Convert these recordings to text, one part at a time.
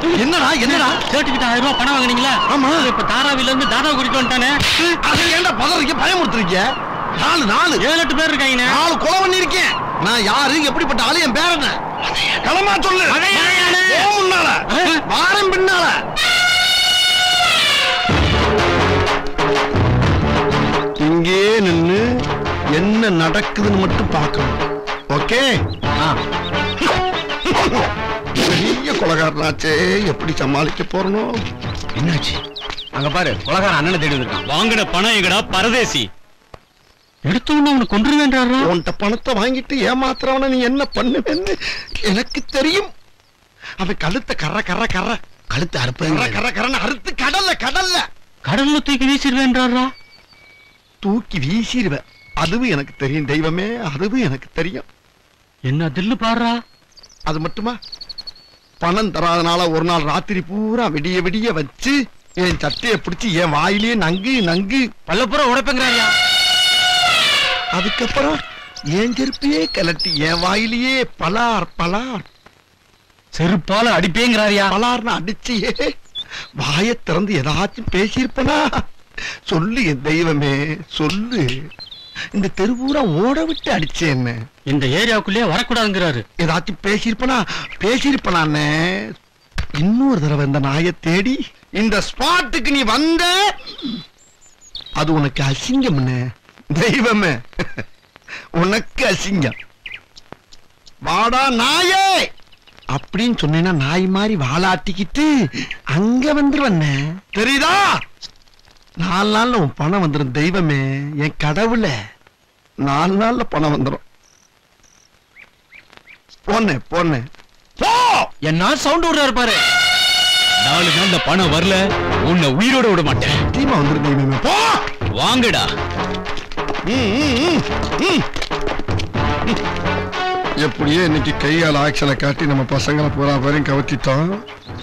என்னடா என்னடா கேட்டுக்கிட்ட 1000 ரூபாய் பணம் வாங்குனீங்களா? ஆமா. இப்ப தாராவில இருந்து தாதா கூட்டிட்டு வந்துட்டானே. அது ஏன்டா பதறீங்க பயமுறுத்துறீங்க? 4 7-8 பேர் இருக்காங்க. 4 கொலை பண்ணிருக்கேன். நான் யாரு எப்படிப்பட்ட ஆளு என் பேர் என்ன? களமா சொல்லு. ஓ முன்னால வாரம் பின்னால. இங்கே நின்னு என்ன நடக்குதுன்னு மட்டும் பார்க்கணும். ஓகே? பெரிய கொலைகாரனாச்சே, எப்படி சமாளிக்க போறனோ? என்னாச்சு? அங்க பாரு, கொலைகாரன் அண்ணனை தேடி வந்திருக்கான். வாங்கின பணம் எங்கடா பரதேசி? எடுத்தவன அவனை கொன்றுவேன்றாரா? உன்கிட்ட பணத்தை வாங்கிட்டு ஏமாத்துறவன நீ என்ன பண்ணுவேன்னு எனக்கு தெரியும். அவன் கழுத்தை கழுத்தை அறுத்து கடல்ல தூக்கி வீசிடுவேன்றாரா? தூக்கி வீசிடுவேன். அதுவும் எனக்கு தெரியும் தெய்வமே, அதுவும் எனக்கு தெரியும். என்ன தில்லு பாடுறா? அது மட்டுமா, பணம் தராதனால ஒரு நாள் ராத்திரி பூரா விடிய விடிய வச்சு என் சட்டையை பிடிச்சி என் வாயிலே நங்கு பல்லப்புறம் உடைப்பேங்கிறாயா? அதுக்கப்புறம் என் செருப்பையே கலட்டி என் வாயிலேயே பலார் செருப்பால அடிப்பேங்கிறாரியா? பலார்னு அடிச்சியே வாயை திறந்து ஏதாச்சும் பேசியிருப்பனா? சொல்லு என் தெய்வமே சொல்லு. இந்த தெருவூரா ஓட விட்டு அடிச்சேன். இந்த ஏரியாவுக்குள்ளே வரக்கூடாதுங்கிறாரு. ஏதாச்சும் பேசியிருப்பனான்னு இன்னொரு தடவை இந்த நாயை தேடி இந்த ஸ்பாட்டுக்கு நீ வந்த, அது உனக்கு அசிங்கம். தெய்வமே உனக்கு அசிங்கம். வாடா நாயே அப்படின்னு சொன்னேன்னா நாய் மாதிரி வாளாட்டிக்கிட்டு அங்க வந்துருவண்ண, தெரியுதா? 4 நாள்ல உன் பணம் வந்துடும். தெய்வமே என் கடவுள, 4 நாள்ல பணம் வந்துடும். போனே போ. என்ன சவுண்ட் விடுறாரு பாரு. 4 நாள்ல பணம் வரல, உன்னை உயிரோட விட மாட்டேன். தீமா வந்துடும் தெய்வமே. போ வாங்கடா. எப்படியே இன்னைக்கு கையால் ஆக்ஷனை காட்டி நம்ம பசங்களை பூரா பேரையும் கவர்த்திட்டோம்.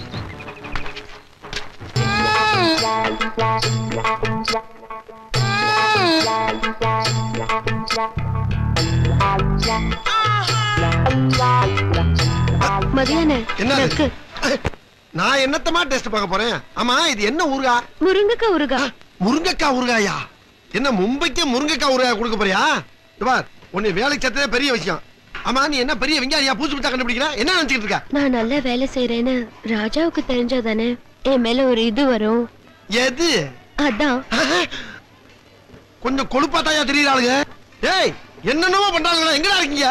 என்ன நான் என்னத்தமா டெஸ்ட் பார்க்க போறேன்? ஆமா, இது என்ன ஊருகா? முருங்கக்காய் ஊறுகாயா? என்ன மும்பைக்கு முருங்கைக்காய் ஊறுகாய் கொடுக்க போறியா? பார், உன்னை வேலைக்கு சேர்த்ததே பெரிய விஷயம். ஆமா, நீ என்ன பெரிய வெங்காயா பூச்சி பிடிச்சா கண்டுபிடிக்கிற? என்ன நினைச்சிட்டு இருக்க? நான் நல்ல வேலை செய்யறேன்னு ராஜாவுக்கு தெரிஞ்சாதானே என் மேல ஒரு இது வரும். எது? அதான். கொஞ்சம் கொழுப்பாத்தாயா தெரியுறாளுங்க. ஏய், என்னென்னமோ பண்றாங்களா? எங்கடா இருக்கீங்க?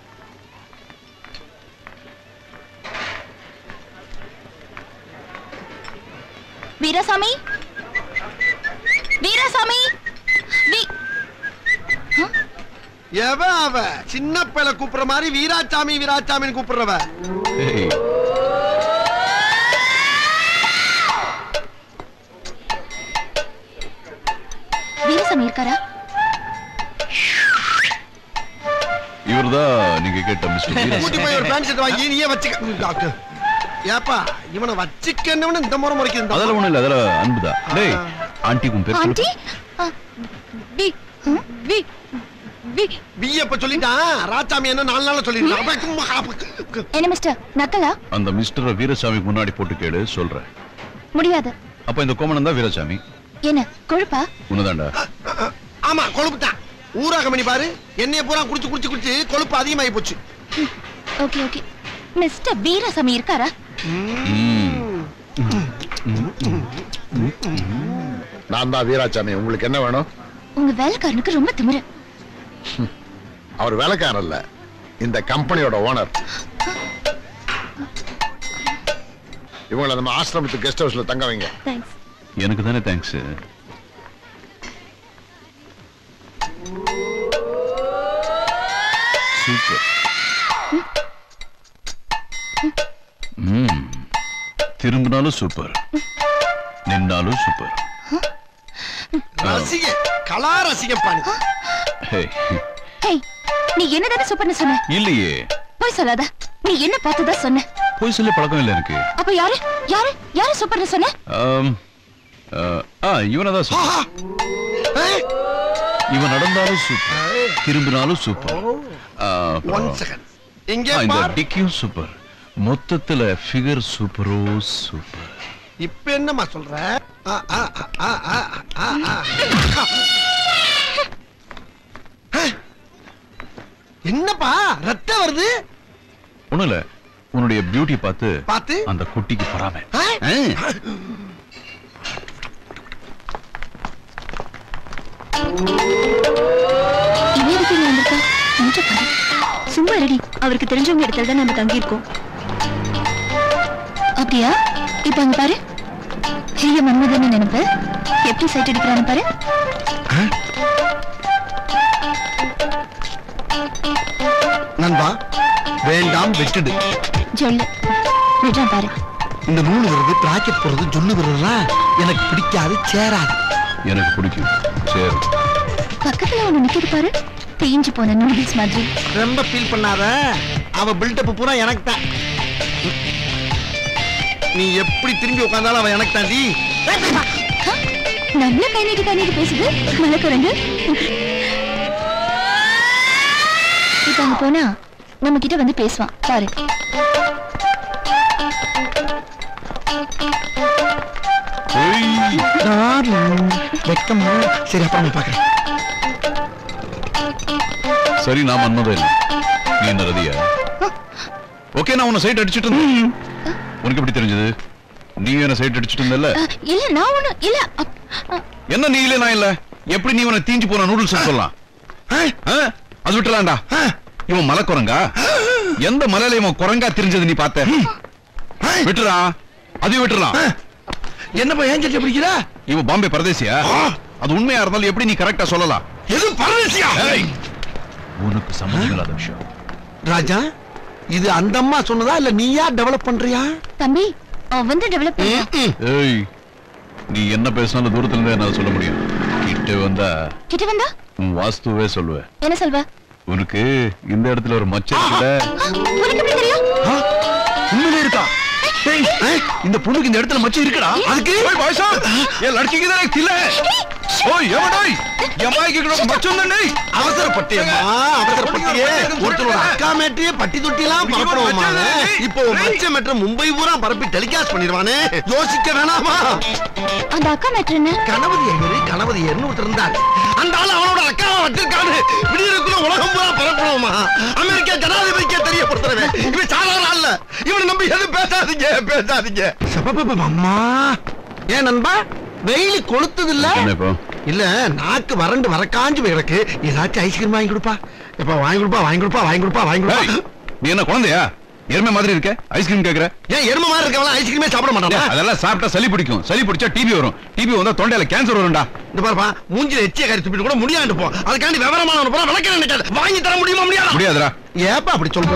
வீராசாமி, எவ அவ? சின்ன பிள்ளை கூப்பிடுற மாதிரி வீராசாமின்னு கூப்பிடுறவ. வீராசாமி இருக்காரா? இவர்தான் நீங்க கேட்ட மிஸ்டர். கூட்டி போய் ஒரு பேண்ட் ஷர்ட் வாங்கி நீயே வச்சுக்க. ஏப்பா, இவனை வச்சுக்கன்னு இந்த முறை முறைக்குது. அதெல்லாம் ஒண்ணு இல்ல, அதெல்லாம் அன்புதான். டேய், ஆண்டி உன் பேர் ஆண்டி? வியப்ப சொல்லிட்டான். ராஜாமி என்ன 4 நாள்ல சொல்லிட்டான். என்ன மிஸ்டர் நக்கலா? அந்த மிஸ்டர் வீரசாமி முன்னாடி போட்டு கேடு, சொல்றேன். முடியாது. அப்ப இந்த கோமணம் தான் வீரசாமி. என்ன கொழுப்பா? உன்னதாண்டா. ஆமா, கொழுப்பு தான். ஊராக பண்ணி பாரு, என்னைய பூரா குடிச்சு கொழுப்பு அதிகமாகி போச்சு. Okay okay. மிஸ்டர் வீரசாமி இருக்காரா? நான் தான் வீராசாமி. உங்களுக்கு என்ன வேணும்? உங்க வேலைக்காரனுக்கு ரொம்ப திமிரு. அவர் வேலைக்காரர் இல்ல, இந்த கம்பெனியோட ஓனர். இவங்களை நம்ம ஆசிரமத்துக்கு கெஸ்ட் ஹவுஸ்ல தங்க வைங்க. தேங்க்ஸ். எனக்கு தானே தேங்க்ஸ். சூப்பர். திரும்பினாலும் சூப்பர், நின்னாலும் சூப்பர். ரசிக கலா ரசிகம் பாணி. நீ என்னதானே சூப்பர்னு சொன்ன? இல்லையே. போய் சொல்லாத. நீ என்ன பார்த்ததா சொன்ன? போய் சொல்ல பழக்கம் இல்ல எனக்கு. அப்ப யாரு சூப்பர்னு சொன்ன? இவனதான் சூப்பர். இவன் நடந்தாலும் சூப்பர், திரும்பினாலும் சூப்பர். One second. இங்கே இந்த டிக்கியும் சூப்பர், மொத்தத்துல ஃபிகர் சூப்பரோ சூப்பர். இப்ப என்னம்மா சொல்ற? என்னப்பா ரத்தம் வருது? ஒண்ணும் இல்ல, உன்னுடைய பியூட்டி பார்த்து பார்த்து அந்த குட்டிக்கு பராம. சும்மா ரெடி. அவருக்கு தெரிஞ்சவங்க இடத்துல தான் நம்ம தங்கி இருக்கோம். அப்படியா? இப்ப அங்க பாரு. ஹீய மன்மதன் நினைப்பு எப்படி சைட் அடிக்கிறான்னு பாரு. நண்பா வேண்டாம் விட்டுடு. சொல்லு விடுறேன் பாரு. இந்த நூல் வருது, பிராக்கெட் போறது, ஜொல்லு வருதுலாம் எனக்கு பிடிக்காது, சேராது. எனக்கு பிடிக்கும், சேரும். பக்கத்துல ஒண்ணு நிக்கிது பாரு, தேஞ்சு போன நூடுல்ஸ் மாதிரி. ரொம்ப ஃபீல் பண்ணாத, அவ பில்டப் பூரா எனக்கு தான். நீ எப்படி திரும்பி உட்கார்ந்தாலும் அவ எனக்கு தாண்டி. நல்ல கை நீட்டு பேசுது மலக்குரங்கு. இப்ப அங்க போனா நம்ம கிட்ட வந்து பேசுவான் பாரு. வெக்கமா? சரி அப்புறம் பாக்குறேன். சரி நான் மன்மதன் இல்லை, நீ என்ன ரதியா? ஓகே, நான் உன்னை சைட் அடிச்சுட்டு இருந்தேன். உனக்கு எப்படி தெரிஞ்சது? நீ என்ன சைட் அடிச்சுட்டு இருந்தல்ல? இல்ல நான் ஒண்ணு இல்ல. என்ன நீ இல்ல நான் இல்ல? எப்படி நீ உன தீஞ்சு போன நூடுல்ஸ் சொல்லலாம்? அது விட்டுலாம்டா. இவன் மலை குரங்கா? எந்த மலையில இவன் குரங்கா தெரிஞ்சது நீ பார்த்த? விட்டுறா, அதையும் விட்டுறலாம். என்னப்பா ஏன் சட்டை பிடிக்கிறா? இவன் பாம்பே பரதேசியா? அது உண்மையா இருந்தாலும் எப்படி நீ கரெக்டா சொல்லலாம்? எது பரதேசியா? உனக்கு சம்மந்தம் இல்லாத விஷயம். ராஜா, இது அந்த அம்மா சொன்னதா இல்ல நீயா டெவலப் பண்றியா? தம்பி அவன் வந்து டெவலப் பண்ணா. ஏய், நீ என்ன பேசினாலும் தூரத்துல இருந்தே என்னால சொல்ல முடியும். கிட்ட வந்தா உன் வாஸ்துவே சொல்லுவேன். என்ன சொல்வ? உனக்கு இந்த இடத்துல ஒரு மச்சம் இருக்குல. உனக்கு எப்படி தெரியும்? உண்மையிலே இருக்கா? இந்த பொண்ணுக்கு இந்த இடத்துல மச்சம் இருக்குடா. அதுக்கு ஓய் பாய்சா, ஏ லட்சிக்கு தான் இல்ல. ஓய் எவடோய், எம்மாய்க்கு கூட மச்சம் தானே. அவசரப்பட்டியம்மா, அவசரப்பட்டியே. ஒருத்தரோட அக்கா மேட்டியே பட்டி தொட்டிலாம் பரப்பறோமானே. இப்போ மச்சம் மேட்ற மும்பை பூரா பரப்பி டெலிகாஸ்ட் பண்ணிடுவானே. யோசிக்க வேணாமா? அந்த அக்கா மேட்ரு என்ன? கணபதி ஒருத்தர் இருந்தார். அந்த ஆளு அவனோட அக்காவை வச்சிருக்காரு. விடியறதுக்குள்ள உலகம் பூரா பரப்பணுமா? அமெரிக்கா ஜனாதிபதிக்கே தெரியப்படுத்துறவே. இவன் சாதாரண ஆள் இல்ல. இவனை நம்பி எதுவும் பேசாதீங்க. அம்மா ஏன் நண்பா வெயில் கொளுத்துது இல்ல? இல்ல நாக்கு வறண்டு வரக்காஞ்சு கிடக்கு. ஏதாச்சும் ஐஸ்கிரீம் வாங்கி கொடுப்பா. எப்ப வாங்கி கொடுப்பா. நீ என்ன குழந்தையா? எருமை மாதிரி இருக்க, ஐஸ்கிரீம் கேக்குற? ஏன் எருமை மாதிரி இருக்கவங்க ஐஸ்கிரீமே சாப்பிட மாட்டாங்க? அதெல்லாம் சாப்பிட்டா சளி பிடிக்கும். சளி பிடிச்சா டிபி வரும். டிபி வந்தா தொண்டையில கேன்சர் வரும்டா. இந்த பாருப்பா, மூஞ்சில எச்சிய கறி துப்பிட்டு கூட முடியாண்டு போ. அதுக்காண்டி விவரமான போற விளக்க நினைக்காது. வாங்கி தர முடியுமா? முடியாதுடா. ஏப்பா அப்படி சொல்ற?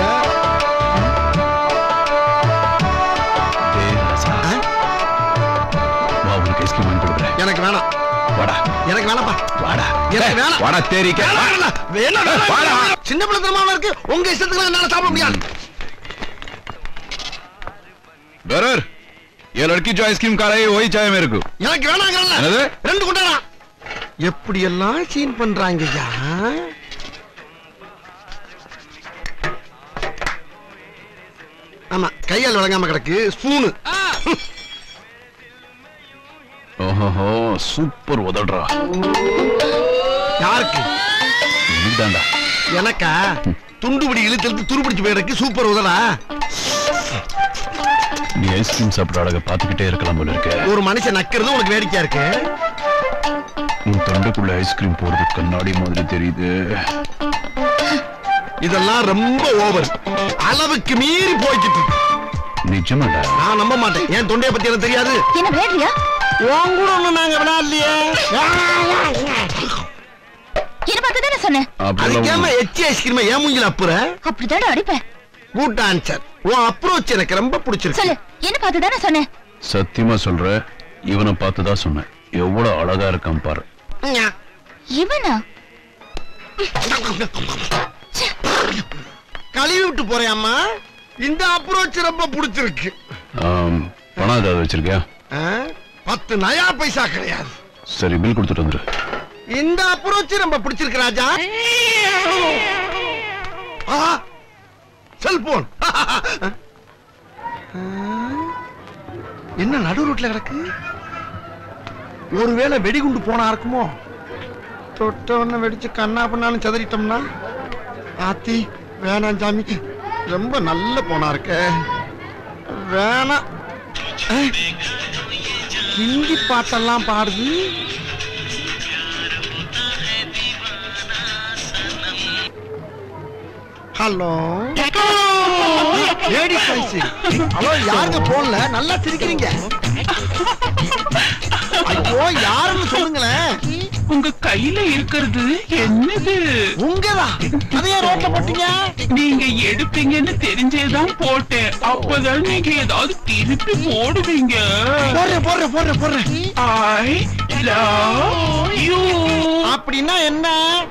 ஐஸ்கிரீம் வாங்கி கொடுக்குறேன். எனக்கு வேணாம். வாடா. எனக்கு வேணாப்பா. வாடா. எனக்கு வேணாம். வாடா தேரிக்க. வேணாம். சின்ன பிள்ளைத்தனமா இருக்கு. உங்க இஷ்டத்துக்கு என்னால சாப்பிட முடியாது. बेरर, ये लड़की जो आइसक्रीम खा रही है वही चाय मेरे को. எனக்கு வேணாங்கறல. ரெண்டு குண்டாடா. எப்படி எல்லாம் சீன் பண்றாங்கயா? ஆமா, கையால வழங்காம கிடக்கு ஸ்பூன். ஓஹோ, சூப்பர் உதடுறா. யாருக்கு? நீதான்டா. எனக்கா? துண்டுபிடி இழுத்து துருபிடிச்சு போயிருக்கு. சூப்பர் உதடா. நீ ஐஸ்கிரீம் சாப்பிட்ற அழகை பார்த்துக்கிட்டே இருக்கலாம் போல இருக்கு. ஒரு மனுஷன் நக்கிறது உனக்கு வேடிக்கையா இருக்கு. உன் தொண்டைக்குள்ள ஐஸ்கிரீம் போறது கண்ணாடி மாதிரி தெரியுது. இதெல்லாம் ரொம்ப ஓவர். அளவுக்கு மீறி போய்கிட்டு. நிஜமாடா? நான் நம்ப மாட்டேன். என் தொண்டைய பத்தி எனக்கு தெரியாது. என்ன விளையாடுறியா? உன் கூட ஒண்ணு நாங்க விளையாடலையே. என்ன பார்த்து தானே சொன்னேன். அதுக்கேமா எச்சி ஐஸ்கிரீம் ஏன் மூஞ்சில அப்புற? அப்படிதான் அடிப்பேன். Good answer. உன் அப்ரோச் எனக்கு ரொம்ப பிடிச்சிருக்கு. சொல்லு, என்ன பார்த்து தானே சொன்னேன். சத்தியமா சொல்ற, இவனை பார்த்து தான் சொன்னேன். எவ்வளவு அழகா இருக்கான் பாரு. இவனா? கழுவி விட்டு போறியாம்மா? இந்த அப்ரோச் ரொம்ப பிடிச்சிருக்கு. பணம் ஏதாவது வச்சிருக்கியா? 10 நயா பைசா கிடையாது. சரி, பில் கொடுத்துட்டு வந்துரு. இந்த அப்ரோச் ரொம்ப பிடிச்சிருக்கு ராஜா. செல்போன். என்ன நடு ரோட்ல கிடக்கு? ஒருவேளை வெடிகுண்டு போனா இருக்குமோ? தொட்டவன வெடிச்சு கண்ணா பண்ணாலும் சதறிட்டோம்னா ஆத்தி வேணாம் சாமி. ரொம்ப நல்ல போனா இருக்க வேணாம். ஹிந்தி பாட்டெல்லாம் பாடுது. Hello ladies voice. ஹலோ யாருங்க போன்ல நல்லா சிரிக்கிறீங்க? ஐயோ யாருன்னு சொல்லுங்களேன். உங்க கையில இருக்கிறது என்னது? உங்களா? அதையே ரோட்ல போட்டீங்க? நீங்க எடுப்பீங்கன்னு தெரிஞ்சேதான் போட்டேன். அப்பதான் நீங்க ஏதாவது திருப்பி போடுவீங்க. போடுறேன். I love you. அப்படின்னா என்ன?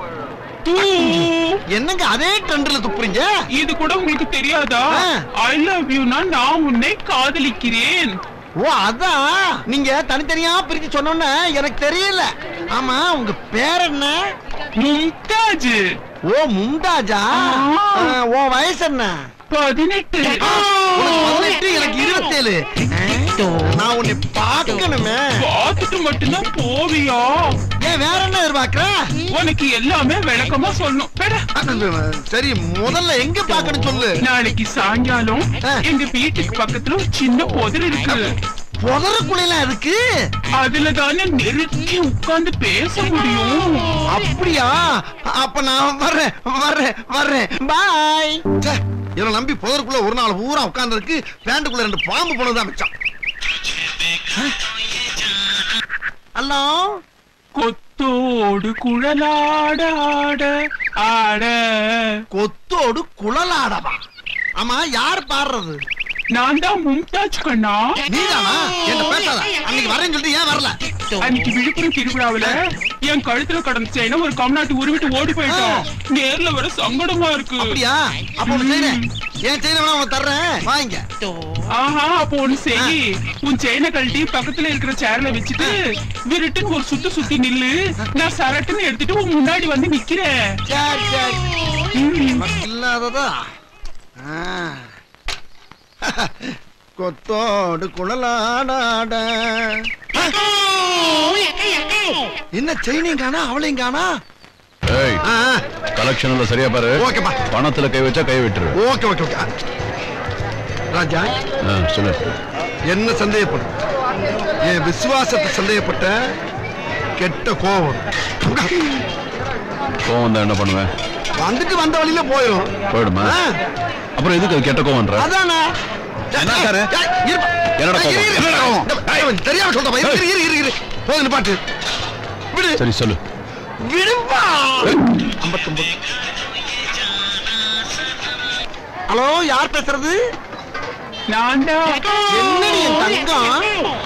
என்னங்க அதே ட்ரெண்ட்ல துப்புறீங்க? இது கூட உங்களுக்கு தெரியாதா? I love you நான் உன்னை காதலிக்கிறேன். ஓ அதான் நீங்க தனித்தனியா பிரிச்சு சொன்னோன்னு எனக்கு தெரியல. ஆமா உங்க பேர் என்ன? மும்தாஜ். ஓ மும்தாஜா? உன் வயசு என்ன? 18. 18 எனக்கு 27. நான் உன்னை பார்க்கணுமே. பார்த்துட்டு மட்டும்தான் போவியா? ஏன் வேற என்ன எதிர்பார்க்கற? உனக்கு எல்லாமே விளக்கமா சொல்லணும். சரி முதல்ல எங்க பார்க்கணும் சொல்லு. நாளைக்கு சாயங்காலம் எங்க வீட்டுக்கு பக்கத்துல ஒரு சின்ன புதர் இருக்கு. புதருக்குள்ள இருக்கு? அதுல தானே நெருக்கி உட்கார்ந்து பேச முடியும். அப்படியா? அப்ப நான் வர்றேன். பாய். இவனை நம்பி புதருக்குள்ள ஒரு நாள் பூரா உட்கார்ந்து இருக்கு. பேண்டுக்குள்ள 2 பாம்பு போனதுதான் மிச்சம். ஹலோ கொத்தோடு குழலாட ஆட. கொத்தோடு குழலாடவா? ஆமா யார் பாடுறது? நான் தான் மும்தாஜ் கண்ணா. நீதானா? என்ன பேசாத. அன்னைக்கு வரேன்னு சொல்லிட்டு ஏன் வரல? அன்னைக்கு விழுப்புரம் திருவிழாவில என் கழுத்துல கடந்த செயினை ஒரு கம்நாட்டு உருவிட்டு ஓடி போயிட்டோம். நேர்ல வர சங்கடமா இருக்கு. அப்படியா? அப்ப ஒண்ணு செய்றேன். என் செயினை வேணா உனக்கு தர்றேன் வாங்க. ஆஹா அப்ப ஒண்ணு செய். உன் செயினை கழட்டி பக்கத்துல இருக்கிற சேர்ல வச்சுட்டு விருட்டுன்னு ஒரு சுத்தி நில்லு. நான் சரட்டுன்னு எடுத்துட்டு உன் முன்னாடி வந்து நிக்கிறேன். இல்லாததா? கொத்தோடு குழலாட. என்ன செயினையும் காணா அவளையும் காணா? கலெக்ஷன்ல சரியா பாரு. ஓகேப்பா. பணத்துல கை வச்சா கை விட்டுரு. ஓகே. ராஜா சொல்லு. என்ன சந்தேகப்படும்? என் விசுவாசத்தை சந்தேகப்பட்ட கெட்ட கோபம். கோவம் தான் என்ன பண்ணுவேன்? வந்துட்டு வந்த வழியில போயிடுமா? அப்புறம் எதுக்கு கெட்ட கோவம்ன்ற? அதானே தெரியாம சொல்றேன். போது பாட்டு விடு. சரி சொல்லு. விடுப்பா. 59. ஹலோ யார் பேசுறது? நான் தான். என்னடி என் தங்கம்?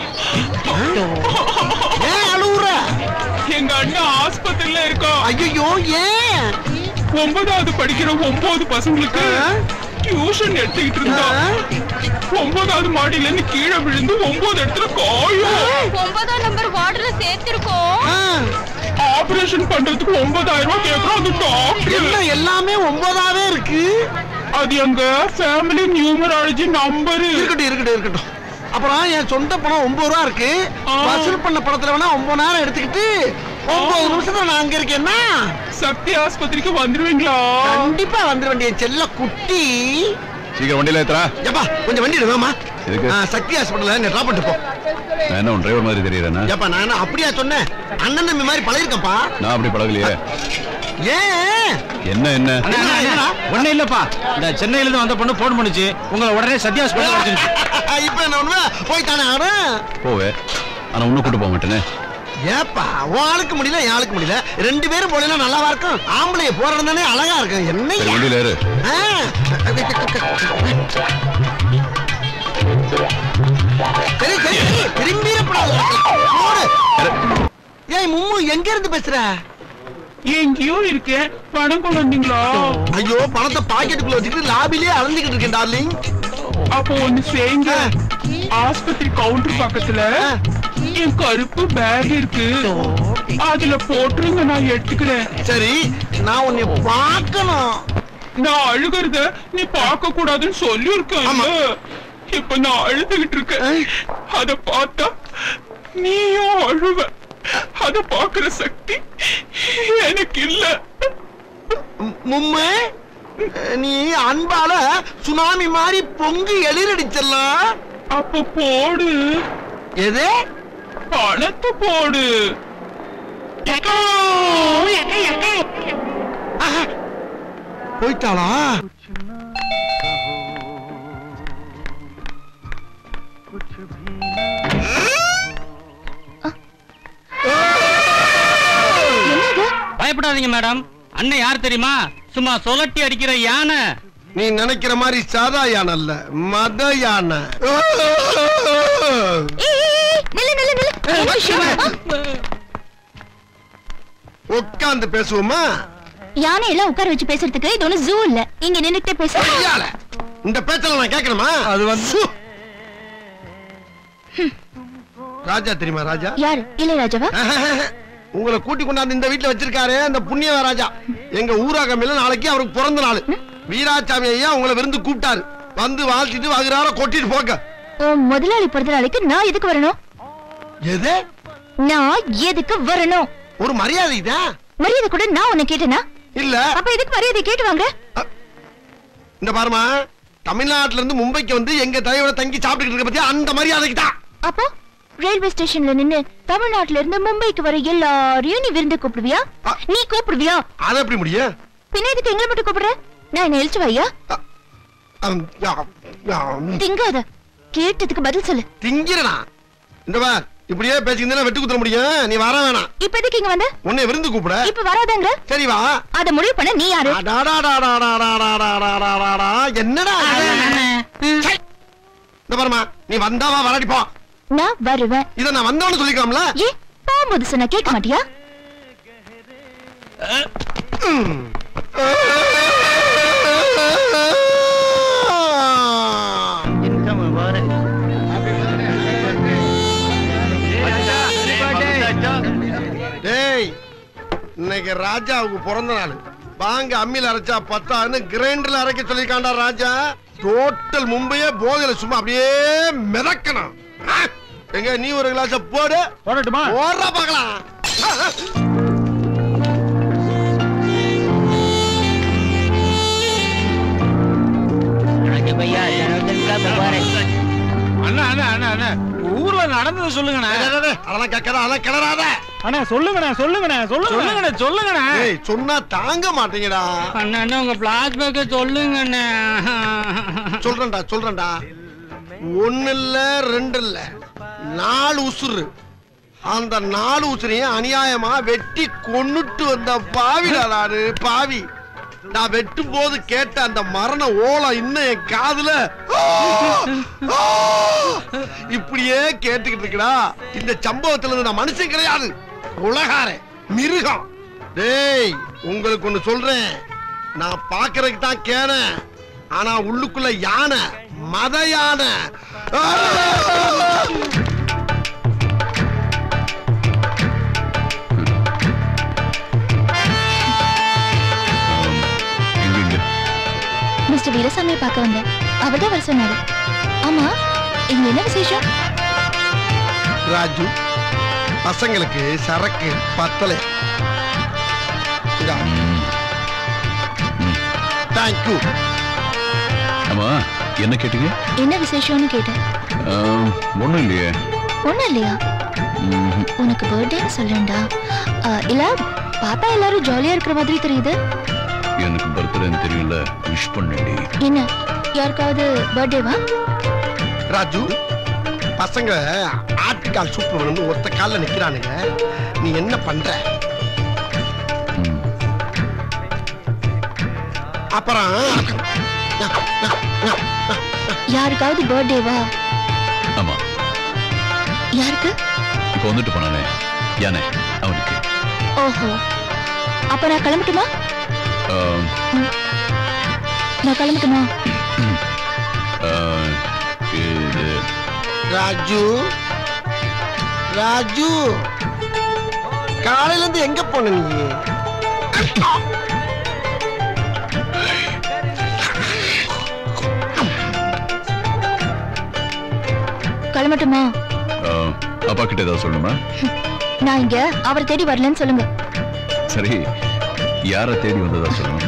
ஏன் அழுவுற? எங்க அண்ணன் ஆஸ்பத்திரியில இருக்கோம். ஐயோ ஏன்? 9வது படிக்கிற 9 பசங்களுக்கு டியூஷன் எடுத்துக்கிட்டு இருந்தா. 9வது மாடியில இருந்து கீழே விழுந்து 9 இடத்துல காயம். 9ஆம் நம்பர் வார்டுல சேர்த்திருக்கோம். ஆபரேஷன் பண்றதுக்கு 9000 ரூபாய் கேக்குறோம். அது டாக்டர் எல்லாமே 9ஆவே இருக்கு. அது எங்க ஃபேமிலி நியூமராலஜி நம்பர். இருக்கட்டும். அப்புறம் என் சொந்த பணம் 9 ரூபா இருக்கு. வசூல் பண்ண பணத்துல வேணா 9,000 எடுத்துக்கிட்டு 9 நிமிஷத்துல நான் அங்க இருக்கேன்னா சக்தி ஆஸ்பத்திரிக்கு வந்துருவீங்களா? கண்டிப்பா வந்துட வேண்டிய செல்ல குட்டி. சீக்கிரம் வண்டியில ஏத்துறா. ஏப்பா கொஞ்சம் வண்டி எடுவேமா. எதுக்கு? சக்தி ஹாஸ்பிடல்ல நீ டிராப் பண்ணிட்டு போ. நான் என்ன உன் டிரைவர் மாதிரி தெரியறேனா? ஏப்பா நான் அப்படியா சொன்னேன்? அண்ணன் தம்பி மாதிரி பழகிருக்கப்பா. நான் அப்படி பழகலையே. ஏன்? என்ன ஒண்ணு இல்லப்பா. இந்த சென்னையில இருந்து வந்த பொண்ணு போன் பண்ணுச்சு. உங்களை உடனே சத்யா ஹாஸ்பிடல் வந்துருச்சு. இப்ப என்ன ஒண்ணு போய் தானே ஆறேன். போவே. ஆனா உன்னை கூட்டு போக மாட்டேனே. ஏப்பா உன் ஆளுக்கு முடியல என் ஆளுக்கு முடியல. 2 பேரும் போனா நல்லாவா இருக்கும்? ஆம்பளைய போறது தானே அழகா இருக்கும். என்ன வண்டியில ஏறு. சரி திரும்பிடப்படாது. ஏய் மும்மு எங்க இருந்து பேசுற? எங்கேயோ இருக்கேன். பணம் கொண்டு வந்தீங்களா? ஐயோ பணத்தை பாக்கெட்டுக்குள்ள வச்சுக்கிட்டு லாபிலே அலைஞ்சுக்கிட்டு இருக்கேன் டார்லிங். அப்போ ஒண்ணு செய்யுங்க. ஆஸ்பத்திரி கவுண்டர் பக்கத்துல என் கருப்பு பேக் இருக்கு. அதுல போட்டுருங்க, நான் எடுத்துக்கிறேன். சரி நான் உன்னை பார்க்கணும். நான் அழுகிறத நீ பார்க்க கூடாதுன்னு சொல்லி இருக்கேன். இப்ப நான் அழுதுகிட்டு இருக்கேன். அத பார்த்தா நீயும் அழுவ. அத பாக்குற சக்தி எனக்கு இல்ல. மும்மை, நீ அன்பால சுனாமி மாதிரி பொங்கி எழிலடிச்சிடலாம். அப்ப போடு. எது? பணத்தை போடு. போயிட்டாளா? பயப்படாதீங்க மேடம். அண்ணன் யார் தெரியுமா? சும்மா சொலட்டி அடிக்கிற யானை. நீ நினைக்கிற மாதிரி சாதா யானை அல்ல, மத யானை. உட்கார்ந்து பேசுவோமா? யானை எல்லாம் உட்கார வச்சு பேசுறதுக்கு இது ஒண்ணு ஜூ இல்ல. இங்க நின்னுட்டே பேசுறேன். இந்த பேச்சல நான் கேட்கணுமா? அது வந்து ராஜா தெரியுமா? ராஜா யாரு? இளையராஜாவா? உங்களை கூட்டி கொண்டாந்து இந்த வீட்டுல வச்சிருக்காரு அந்த புண்ணிய ராஜா. எங்க ஊராகமையில நாளைக்கு அவருக்கு பிறந்த நாள். வீராசாமி ஐயா உங்களை விருந்து கூப்பிட்டாரு. வந்து வாழ்த்திட்டு வகுறார கொட்டிட்டு போங்க. முதலாளி பிறந்த நாளைக்கு நான் எதுக்கு வரணும்? எது? நான் எதுக்கு வரணும்? ஒரு மரியாதை தான். மரியாதை கூட நான் உன்னை கேட்டேனா? இல்ல. அப்ப எதுக்கு மரியாதை கேட்டு வாங்க? இந்த பாருமா, தமிழ்நாட்டுல இருந்து மும்பைக்கு வந்து எங்க தலைவரை தங்கி சாப்பிட்டுக்கிட்டு இருக்க பத்தியா, அந்த மரியாதைக்கு தான். அப்போ ரயில்வே ஸ்டேஷன்ல நின்னு தமிழ்நாட்டுல இருந்து மும்பைக்கு வர எல்லாரையும் நீ விருந்து கூப்பிடுவியா? நீ கூப்பிடுவியா? அது எப்படி முடியும்? பின்ன எதுக்கு எங்களை மட்டும் கூப்பிடுற? நான் என்ன எழுச்சு வையா? திங்காத. கேட்டதுக்கு பதில் சொல்லு. திங்கிறனா? இந்த பார், இப்படியே பேசிக்கிட்டு வெட்டு குத்துற முடியும். நீ வர வேணாம். இப்ப எதுக்கு இங்க வந்த? உன்னை விருந்து கூப்பிட. இப்ப வராதங்க. சரி வா. அத முடிவு பண்ண நீ யாரு? என்னடா இந்த பாருமா, நீ வந்தாவா வராடி போ. நான் வருவேன். இத நான் வந்தவனு சொல்லிக்கலாம்ல? ஏ போகும்போது சொன்னா கேட்க மாட்டியா? டேய், இன்னைக்கு ராஜாவுக்கு பிறந்த நாள். வாங்க அம்மியில அரைச்சா 10 கிரைண்டர்ல அரைக்க சொல்லிருக்காண்டா ராஜா. டோட்டல் மும்பையே போதையில சும்மா அப்படியே மிதக்கணும். எங்க நீ ஒரு கிளாஸ் போடு. போடட்டுமா? ஓடுறா பார்க்கலாம். ஊர்ல நடந்தது சொல்லுங்கண்ணா. அதெல்லாம் கேட்காத, அதெல்லாம் கிளறாத. அண்ணா சொல்லுங்கண்ணா, சொல்லுங்கண்ணா, சொல்லுங்கண்ணா, சொல்லுங்கண்ணா. ஏய், சொன்னா தாங்க மாட்டீங்கடா. அண்ணா உங்க பிளாஷ்பேக் சொல்லுங்கண்ணா. சொல்றேன்டா. 1 இல்ல 2 இல்ல 4 உசுறு. அந்த 4 உசுரையும் அநியாயமா வெட்டி கொன்னுட்டு வந்த பாவிடா நானு, பாவி. நான் வெட்டும் போது கேட்ட அந்த மரண ஓலம் இன்னும் என் காதுல இப்படியே கேட்டுக்கிட்டு இருக்கடா. இந்த சம்பவத்துல இருந்து நான் மனுஷன் கிடையாது, உலகாரே, மிருகம். டேய், உங்களுக்கு ஒண்ணு சொல்றேன். நான் பாக்குறதுக்கு தான் கேன, ஆனா உள்ளுக்குள்ள யானை, மத யானை. மிஸ்டர் வீரசாமியை பார்க்க வந்தேன். அவர்தான் வர சொன்னாரு. ஆமா, இங்க என்ன விசேஷம்? ராஜு, பசங்களுக்கு சரக்கு பத்தலை. தேங்க்யூ. ஆமா, என்ன கேட்டீங்க? என்ன விசேஷம்னு கேட்டேன். ஒண்ணும் இல்லையே. ஒண்ணும் இல்லையா? உனக்கு பர்த்டேன்னு சொல்லண்டா. இல்ல பாப்பா எல்லாரும் ஜாலியா இருக்கிற மாதிரி தெரியுது. எனக்கு பர்த்டேன்னு தெரியல, விஷ் பண்ணேடி. என்ன, யாருக்காவது பர்த்டேவா? ராஜு, பசங்க ஆட்டுக்கால் சூப்பு வேணும்னு ஒத்த கால்ல நிக்கிறானுங்க. நீ என்ன பண்ற? அப்புறம் யாருக்காவது பர்த்டேவா? ஆமா. யாருக்கு? இப்போ வந்துட்டு போனானே யானை, அவனுக்கு. ஓஹோ, அப்ப நான் கிளம்பட்டுமா? நான் கிளம்பட்டுமா? ராஜு, ராஜு, காலையில இருந்து எங்க போன நீ? கிளம்பட்டுமா? அப்பா கிட்ட ஏதாவது சொல்லணுமா? நான் இங்க அவரை தேடி வரலன்னு சொல்லுங்க. சரி, யார தேடி வந்ததா சொல்லணும்?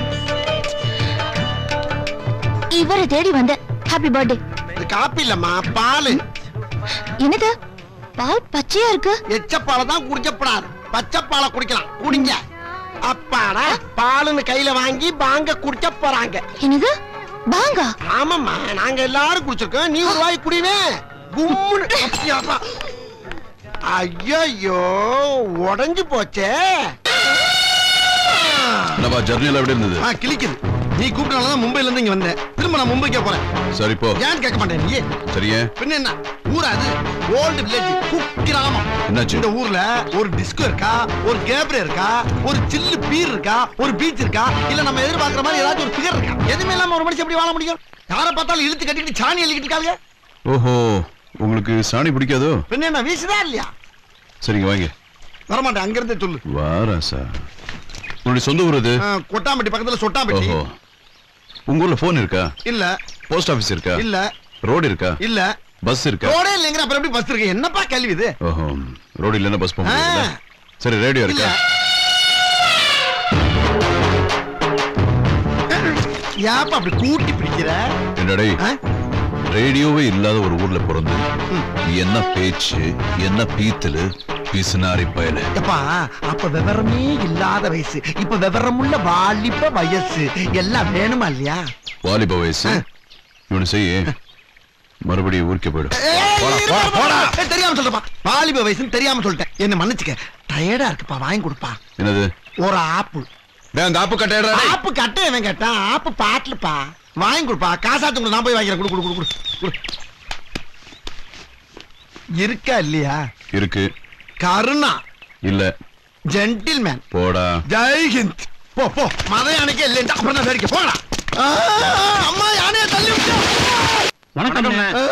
இவரை தேடி வந்த. Happy birthday. இது காப்பி இல்லம்மா, பால். என்னது பால் பச்சையா இருக்கு? எச்சப்பாலை தான் குடிக்கப்படாது, பச்சை பாலை குடிக்கலாம். குடிங்க. அப்பாடா, பாலுன்னு கையில வாங்கி பாங்க குடிக்க போறாங்க. என்னது பாங்க? ஆமாம்மா, நாங்க எல்லாரும் குடிச்சிருக்கோம். நீ ஒரு வாய் குடிவே. கும்முன்னு. ஐயோ, உடைஞ்சு போச்சே. ஜர்னில எப்படி இருந்தது? கிளிக்குது. நீ கூப்பிட்டனாலதான் மும்பைல இருந்து இங்க வந்தேன். திரும்ப நான் மும்பைக்கே போறேன். சரி போ. ஏன் கேட்க மாட்டேன் நீ? சரியே. பின்ன என்ன ஊரா அது? ஓல்டு வில்லேஜ், குக்கிராமம். என்னாச்சு? இந்த ஊர்ல ஒரு டிஸ்கோ இருக்கா, ஒரு கேப்ரே இருக்கா, ஒரு சில்லு பீர் இருக்கா, ஒரு பீச் இருக்கா, இல்ல நம்ம எதிர்பார்க்கிற மாதிரி ஏதாச்சும் ஒரு ஃபிகர் இருக்கா? எதுவுமே இல்லாம ஒரு மனுஷன் எப்படி வாழ முடியும்? யாரை பார்த்தாலும் இழுத்து கட்டிக்கிட்டு சாணி அள்ளிக்கிட்டு இருக்காங்க. ஓஹோ, உங்களுக்கு சாணி பிடிக்காதோ? பின்ன என்ன வீசுதா இல்லையா? சரிங்க வாங்க. வரமாட்டேன், அங்க இருந்தே சொல்லு. வாரா சார். உங்களுடைய சொந்த ஊர் அது? கொட்டாம்பட்டி பக்கத்துல சொட்டாம்பட்டி. ஓஹோ. உங்க ஊர்ல போன் இருக்கா? இல்ல. போஸ்ட் ஆபீஸ் இருக்கா? இல்ல. ரோடு இருக்கா? இல்ல. பஸ் இருக்கா? ரோடே இல்லைங்கிற அப்புறம் எப்படி பஸ் இருக்கு? என்னப்பா கேள்வி இது? ஓஹோ, ரோடு இல்லன்னா பஸ் போக முடியாது. சரி, ரேடியோ இருக்கா? யாப்பா அப்படி கூட்டி பிடிக்கிற? என்னடே, ரேடியோவே இல்லாத ஒரு ஊர்ல பிறந்து என்ன பேச்சு, என்ன பீத்தலு, பிசுனாரி பயல. அப்பா, அப்ப விவரமே இல்லாத வயசு, இப்ப விவரமுள்ள வாலிப வயசு. எல்லாம் வேணுமா இல்லையா? வாலிப வயசு இவனு செய்ய மறுபடியும் ஊருக்கே போயிடும். தெரியாம சொல்றப்பா, வாலிப வயசுன்னு தெரியாம சொல்லிட்டேன். என்ன மன்னிச்சுக்க. டயர்டா இருக்குப்பா, வாங்கி கொடுப்பா. என்னது? ஒரு ஆப்பு. அந்த ஆப்பு கட்ட ஆப்பு கட்ட இவன் கேட்டான். ஆப்பு பாட்டுலப்பா, வாங்கி கொடுப்பா. காசாத்து நான் போய் வாங்கிறேன். குடு குடு குடு குடு. இருக்கா இல்லையா? இருக்கு. கருணா இல்ல. ஜென்டில்மேன். போடா. ஜெய்ஹிந்த். போ போ. மத யானைக்கே இல்லைன்னு அப்புறம் தான் வேடிக்கை. போடா. அம்மா, யானையை தள்ளி விட்டு. வணக்கம்.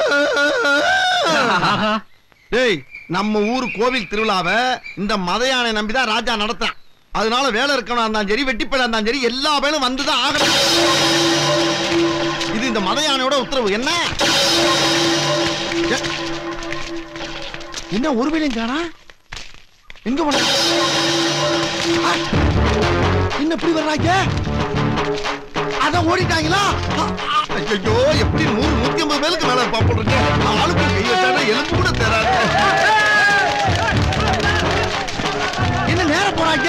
டேய், நம்ம ஊர் கோவில் திருவிழாவை இந்த மத யானை நம்பிதான் ராஜா நடத்தான். அதனால வேலை இருக்கணும் இருந்தாலும் சரி, வெட்டிப்பட இருந்தாலும் சரி, எல்லா வேலும் வந்துதான் ஆகணும். இது இந்த மத யானையோட உத்தரவு. என்ன என்ன ஒரு வேலையும் காணா? எங்க போன? என்ன இப்படி வர்றாங்க? அதான் ஓடிட்டாங்களா? ஐயோ, எப்படி 100-150 பேருக்கு மேல பாப்போம். ஆளுக்கு கை வச்சாங்க, எலும்பு கூட தராது. என்ன நேரம் போறாங்க?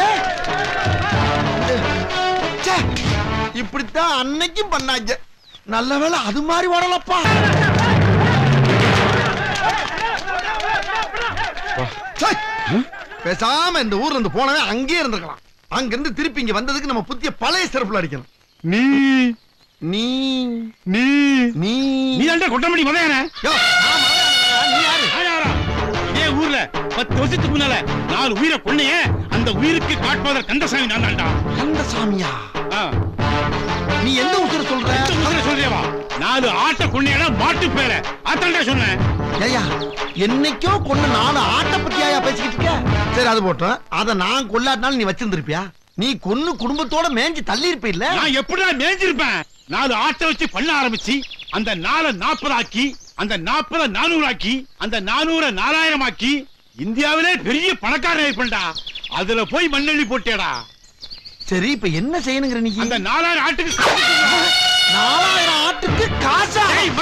இப்படித்தான் அன்னைக்கும் பண்ணாங்க. நல்ல வேளை அது மாதிரி ஓடலப்பா. பேசாம இந்த ஊர்ல இருந்து போனவே அங்கேயே இருந்திருக்கலாம். அங்க இருந்து திருப்பி இங்க வந்ததுக்கு நம்ம புத்திய பழைய சிறப்புல அடிக்கணும். நீ நீ நீ நீ நீ தான் கொட்டமடி மதையானே. நீ யாரு? இதே ஊர்ல 10 வருஷத்துக்கு முன்னால 4 உயிரை கொன்னையே, அந்த உயிருக்கு காட்பாதர் கந்தசாமி நான் தான்டா. கந்தசாமியா? நீ எந்த உசுர சொல்ற? சொல்றேவா? 4 ஆட்ட கொன்னையடா, மாட்டு பேர அத்தண்டா சொன்னேன். ஏயா, என்னைக்கோ கொன்ன 4 ஆட்டை பத்தியா பேசிக்கிட்டு இருக்க? சரி, அது போட்டோம். அத நான் கொல்லாட்டினாலும் நீ வச்சிருந்திருப்பியா? நீ கொன்னு குடும்பத்தோட மேஞ்சி தள்ளி இருப்ப. இல்ல, நான் எப்படிடா மேஞ்சிருப்பேன்? 4 ஆட்டை வச்சு பண்ண ஆரம்பிச்சு அந்த 4 40 ஆக்கி, அந்த 40 400 ஆக்கி, அந்த 400 4000 ஆக்கி, இந்தியாவிலே பெரிய பணக்காரன் ஆயிப்பண்டா. அதுல போய் மண்ணெண்ணி போட்டேடா. சரி, இப்ப என்ன செய்யணுங்கிற நீ? அந்த 4000 ஆட்டுக்கு 4000 ஆட்டுக்கு காசா?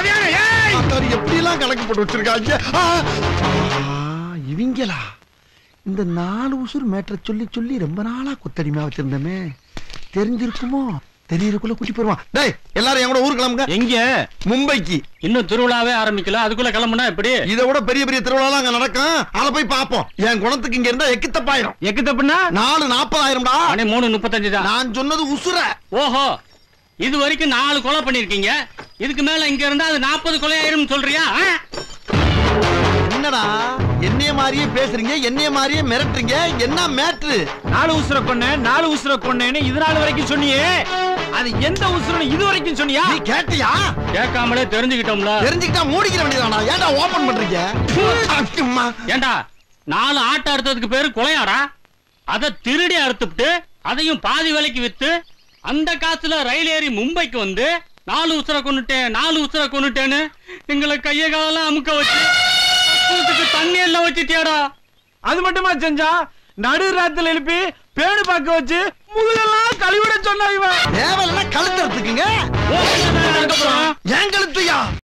எப்படி எல்லாம் கணக்கு போட்டு வச்சிருக்காங்க இவங்களா? இந்த 4 உசுர் மேட்டரை சொல்லி சொல்லி ரொம்ப நாளா கொத்தடிமையா வச்சிருந்தமே. தெரிஞ்சிருக்குமோ? தெரியறதுக்குள்ள கூட்டி போயிருவான். டேய், எல்லாரும் என் கூட ஊருக்கு கிளம்புங்க. எங்க? மும்பைக்கு. இன்னும் திருவிழாவே ஆரம்பிக்கல, அதுக்குள்ள கிளம்புனா எப்படி? இதை விட பெரிய பெரிய திருவிழா அங்க நடக்கும். அத போய் பாப்போம். என் குணத்துக்கு இங்க இருந்தா எக்கு தப்பாயிரும். எக்கு தப்புனா 4 40,000டா. 3:35 தான். நான் சொன்னது உசுர. ஓஹோ, இது வரைக்கும் 4 கொலை பண்ணிருக்கீங்க. இதுக்கு மேல இங்க இருந்தா அது 40 கொலை ஆயிரும் சொல்றியா? என்னடா என்னைய மாதிரியே பேசுறீங்க, என்னைய மாதிரியே மிரட்டுறீங்க? என்ன மேட்ரு? 4 உசுர கொன்னேன்னு இது நாள் வரைக்கும் சொன்னியே, அது எந்த உசுரன்னு இது வரைக்கும் சொன்னியா? நீ கேட்டியா? கேட்காமலே தெரிஞ்சுக்கிட்டோம்ல. தெரிஞ்சுக்கிட்டா மூடிக்கிற வேண்டியதானா? ஏன்டா ஓபன் பண்றீங்க? ஏண்டா 4 ஆட்டை அறுத்ததுக்கு பேரு கொலையாடா? அத திருடி அறுத்துட்டு அதையும் பாதி விலைக்கு வித்து அந்த காசுல ரயில் ஏறி மும்பைக்கு வந்து 4 உசுர கொன்னுட்டேன்னு எங்களை கைய காலம் அமுக்க வச்சு குளத்துக்கு தண்ணி எல்லாம் வச்சுட்டியாடா? அது மட்டுமா செஞ்சா? நடு ராத்துல எழுப்பி பேடு பாக்க வச்சு முதுகெல்லாம் கழுவிட சொன்னா இவன். தேவையில்லைன்னா கழுத்துறதுக்குங்க. ஏன் கழுத்துயா?